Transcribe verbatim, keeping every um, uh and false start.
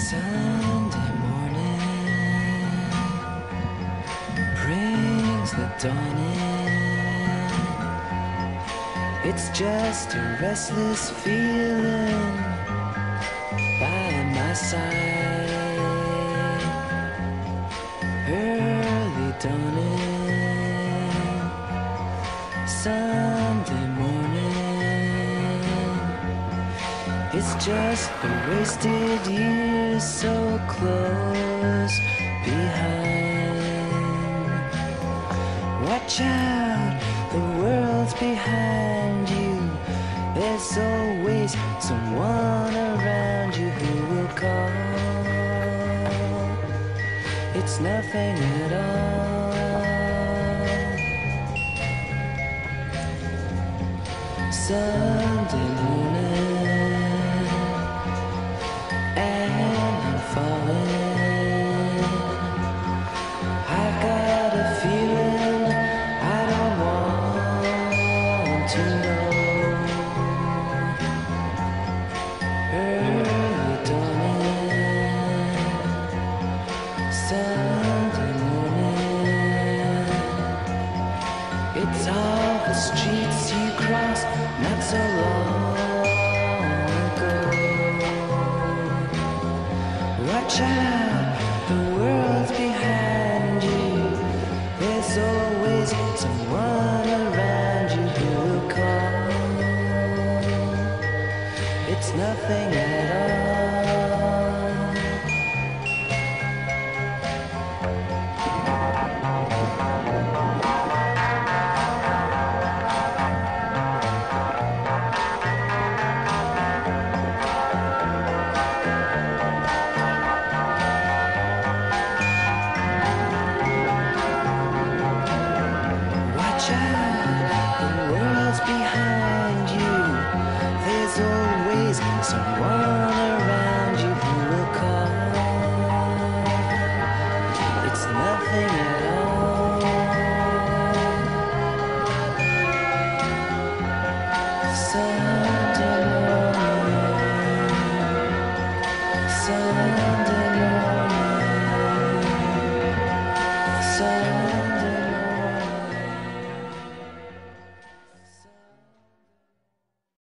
Sunday morning brings the dawn in. It's just a restless feeling by my side. Early dawning Sunday morning. It's just a wasted year so close behind. Watch out, the world's behind you. There's always someone around you who will call. It's nothing at all. Sunday morning